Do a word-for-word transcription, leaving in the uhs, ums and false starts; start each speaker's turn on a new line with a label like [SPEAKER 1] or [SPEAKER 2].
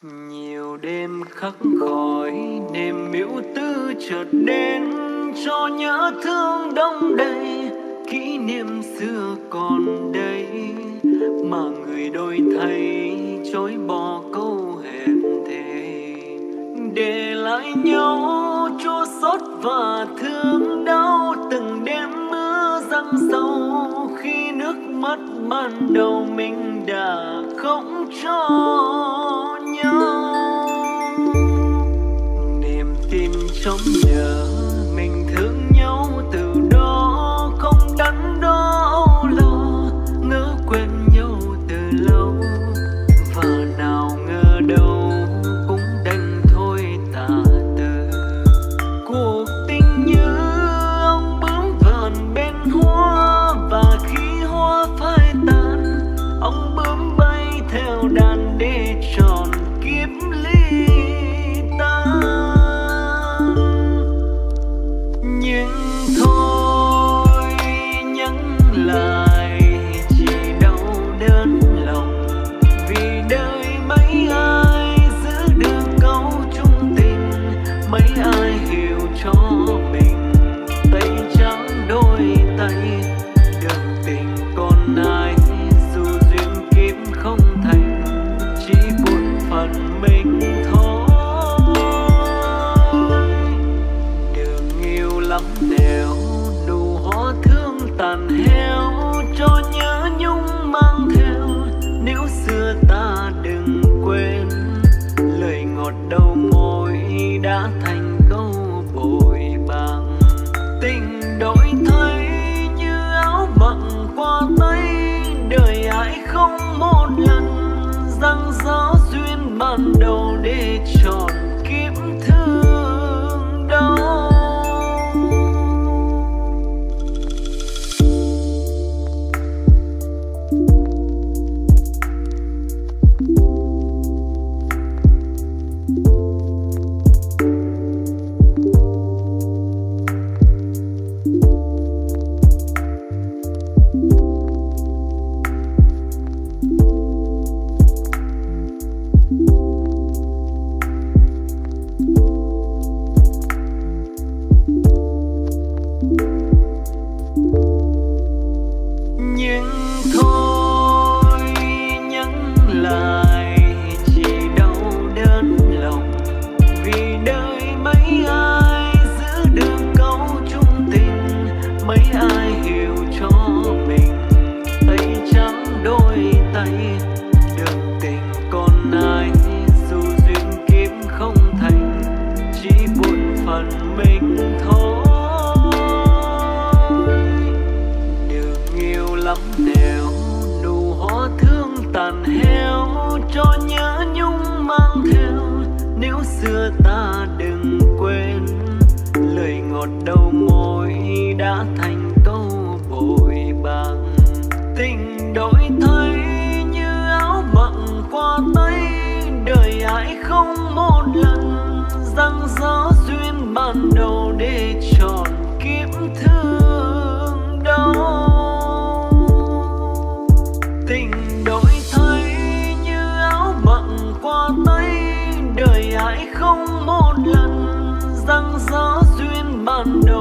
[SPEAKER 1] Nhiều đêm khắc khỏi, đêm miễu tư chợt đến, cho nhớ thương đông đầy, kỷ niệm xưa còn đây, mà người đổi thay chối bỏ câu hẹn thề, để lại nhau chua xót và thương đau. Từng đêm mưa giăng sâu, khi nước mắt ban đầu mình đã không cho nhau. Niềm tin trong nhớ mình thương nhau, từ đó không đắn đo âu lo, ngỡ quên nhau từ lâu, và nào ngờ đâu cũng đành thôi tà từ. Cuộc tình như ông bướm vờn bên hoa, và khi hoa phai tàn, ông bướm bay theo đàn để tròn kiếp ly tan. Nhưng thôi nhắn lại chỉ đau đớn lòng, vì đời mấy ai giữ được câu chung tình, mấy ai hiểu cho mình tay trắng đôi tay. Đường tình còn ai, dù duyên kiếp không thành, chỉ buồn phận mình thôi. Đường yêu lắm nẻo, đủ hóa thương tàn heo, cho nhớ nhung mang theo. Nếu xưa ta đừng quên, lời ngọt đầu môi đã thành câu bội bàng. Tình đổi thay như áo mặc qua tay, đời ai không một lần răng gió duyên ban đầu để tròn kiếp thương đau. Nhưng thôi nhắn lại chỉ đau đớn lòng, vì đời mấy ai giữ được câu chung tình, mấy ai hiểu cho mình tay trắng đôi tay. Đường tình còn ai, dù duyên kiếp không thành, chỉ buồn phận mình thôi. Lắm nẻo, đủ hóa thương tàn heo, cho nhớ nhung mang theo. Nếu xưa ta đừng quên, lời ngọt đầu môi đã thành câu bội bàng. Tình đổi thay như áo mặc qua tay, đời ai không một lần răng gió duyên ban đầu để tròn kiếp thương đau. Tình đổi thay như áo mặc qua tay, đời ai không một lần răng gió duyên ban đầu